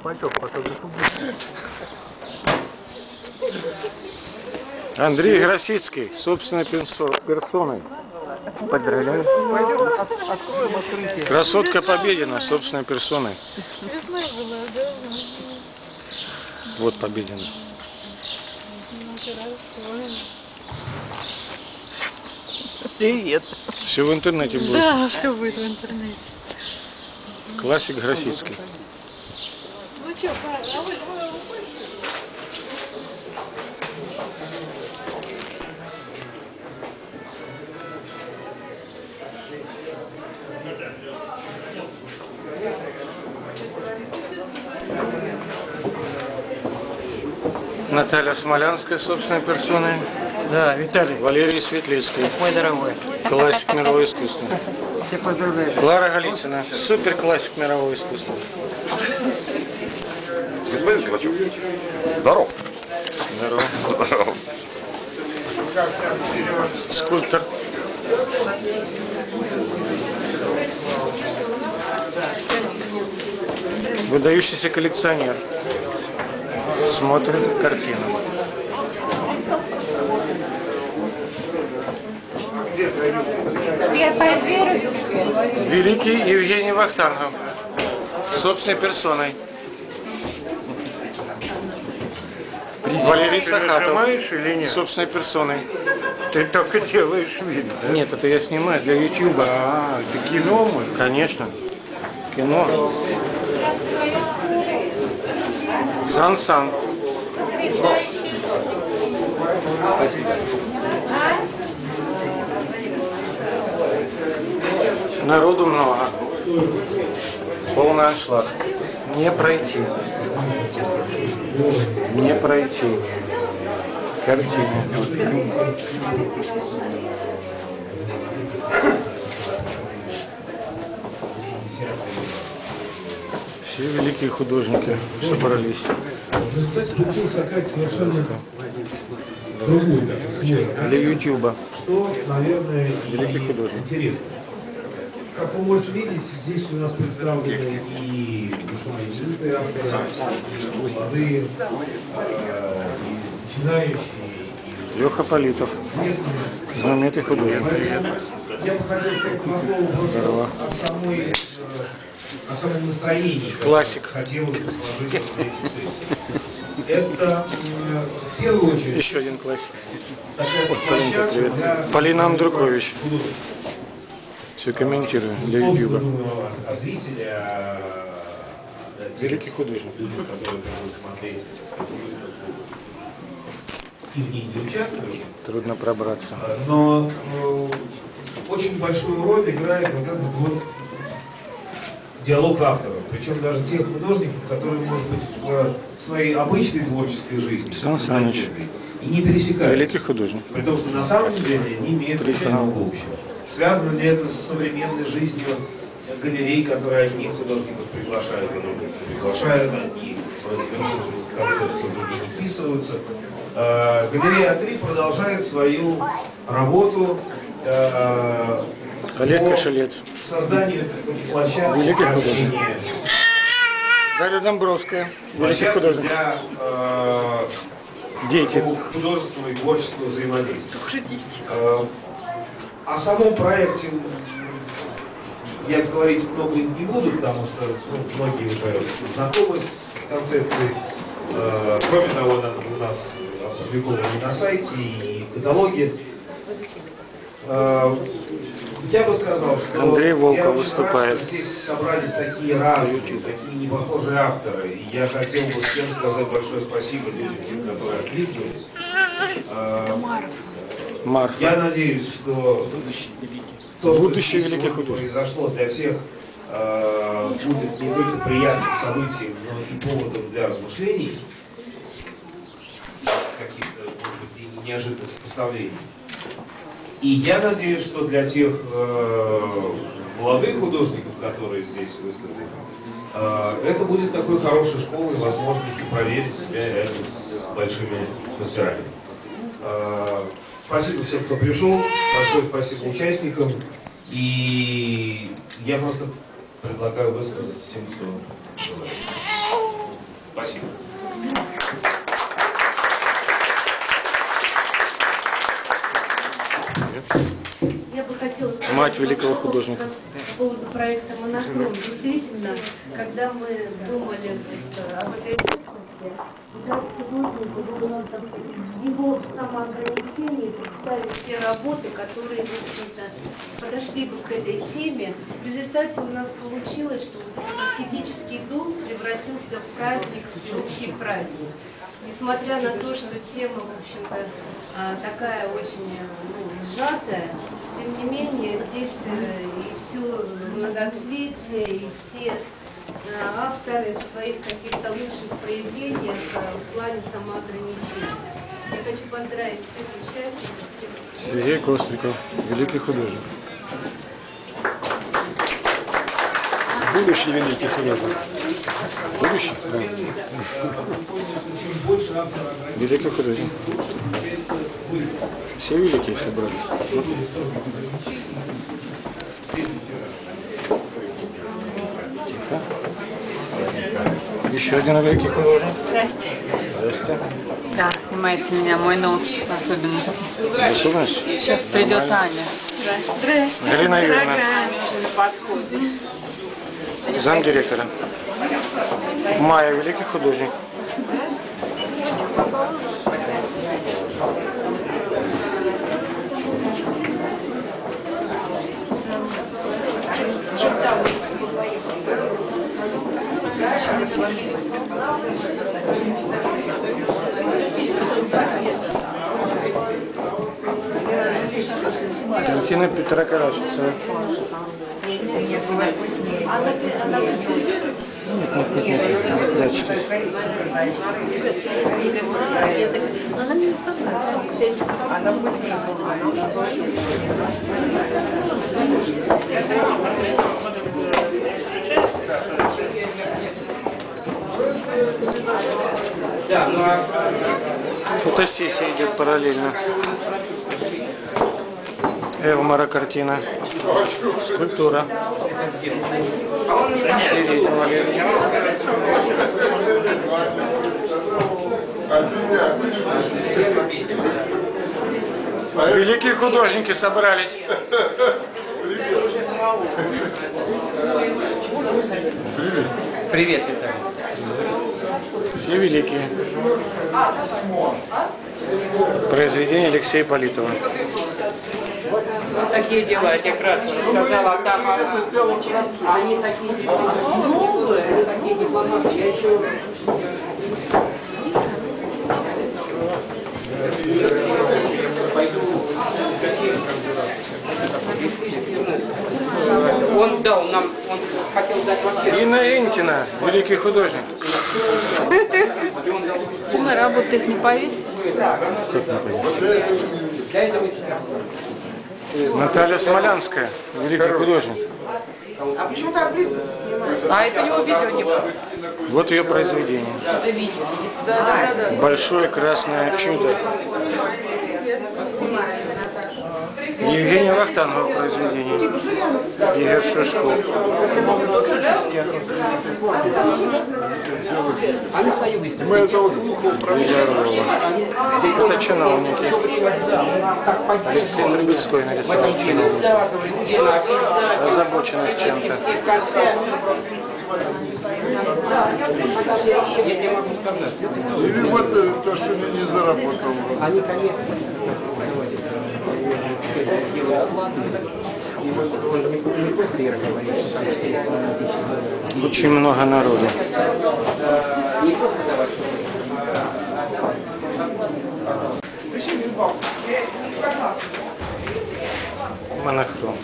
Андрей Гросицкий, собственной персоной. Поздравляю. Откроем открытие. Красотка Победина, собственной персоной. Весной была, да? Вот Победина. Ну, хорошо. Привет. Все в интернете будет. Да, все будет в интернете. Классик Гросицкий. Ну что, а вы Наталья Смолянская, собственной персоной. Да, Виталий, Валерий Светлицкий, мой дорогой, классик мирового искусства. тебя поздравляю. Клара Голицына, супер классик мирового искусства. Господин Килачев, здоров. Здорово. Скульптор. Выдающийся коллекционер. Смотрит картину. Я позирую. Великий Евгений Вахтангов. Собственной персоной. Валерий Сахатов. Или нет? Собственной персоной. Ты только делаешь вид. Да? Нет, это я снимаю для Ютуба. А, это кино мы? Конечно. Кино. Сан-Сан. Народу много. Полный аншлаг. Не пройти. Не пройти. Картина. Все великие художники собрались. Для Ютуба. Что, наверное, Великий художник. интересно. Как вы можете видеть, здесь у нас представлены и знаменитые авторы, и молодые, и начинающие, Леха Политов. и известные. Знаменитый художник. Я бы хотел сказать два слова просто о самом настроении, которое Классик. хотелось бы сложить в эти сессии. Это, в первую очередь, Еще один классик. такая Полинка, площадка привет. для Полина Андрукович. художников. Все комментирую для Условно Ютуба. думаю о зрителе, о Великий художник. людях, которые будут смотреть выставку и в ней не участвуют. Трудно пробраться. Но очень большую роль играет вот этот вот диалог авторов. Причем даже тех художников, которые, может быть, в своей обычной творческой жизни Сан Саныч. и не пересекаются. Великий художник. При том, что на самом деле они имеют очень много общего. Связано ли это с современной жизнью галерей, которые одних художников приглашают, а других не приглашают, одни вроде записываются в концепцию, другие не вписываются. Галерея А3 продолжает свою работу Олег по Кошелец. созданию площадки Великий для художник. общения. Дарья Домбровская. Великий Площадки художник. для Дети. художественного и творческого взаимодействия. О самом проекте я говорить много не буду, потому что многие уже знакомы с концепцией. Кроме того, она у нас опубликована и на сайте, и в каталоге. Я бы сказал, что Андрей Волков я очень выступает. рад, что здесь собрались такие разные, такие непохожие авторы. И я хотел бы всем сказать большое спасибо людям, тем, которые откликнулись. Марфа. Я надеюсь, что то, Будущий что здесь великий сегодня художник. произошло для всех, будет не только приятным событием, но и поводом для размышлений, каких-то, может быть, и неожиданных сопоставлений. И я надеюсь, что для тех молодых художников, которые здесь выставлены, это будет такой хорошей школой, возможностью проверить себя рядом с большими мастерами. Спасибо всем, кто пришел, большое спасибо участникам, и я просто предлагаю высказаться тем, кто желает. Спасибо. Я бы хотела сказать Мать два великого слова художника. по поводу проекта «Монохром». Действительно, когда мы думали об этой выставке, как художнику было его самоограничение представить те работы, которые, в общем-то, подошли бы к этой теме. В результате у нас получилось, что вот этот аскетический дом превратился в праздник, всеобщий праздник. Несмотря на то, что тема, в общем-то, такая очень сжатая, тем не менее здесь и все многоцветие, и все авторы в своих каких-то лучших проявлениях в плане самоограничения. Я хочу поздравить всех участников, всех. Сергей Костриков, великий художник. Будущий великий художник. Будущий? Да. Великий художник. Все великие собрались. Тихо. Еще один великий художник. Здрасте. Здрасте. Да, снимайте меня, мой нос особенности. Особенность? Сейчас придет Аня. Здрасте. Галина Юрьевна. Уже на подходе. Замдиректора. Майя, великий художник. Картина Петра Караченцева. Нет, прячьтесь. Фотосессия идет параллельно. Элмара картина. Скульптура. Середина Валерий. Великие художники собрались. Привет, Виталий. Все великие. Произведение Алексея Политова. Вот такие дела, я тебе вкратце рассказала, а там они такие новые, они такие дипломаты, я еще... Он дал нам, он хотел дать вообще... Инна Инкина, великий художник. На работу их не повесить? Наталья Смолянская, великий художник. А почему так близко снимаешь? А это у него видео не было? Вот ее произведение. Большое красное чудо. Евгения Вахтангова произведение. Игорь Шишков. Мы этого глухого Это чиновники. Алексей Трубецкой нарисовал чиновников, озабоченных чем-то. Я не могу сказать. Или вот то, что я не заработал. Они, конечно, не просто Ира говорит, что там все есть. Очень много народу. Не просто давать. Монохром.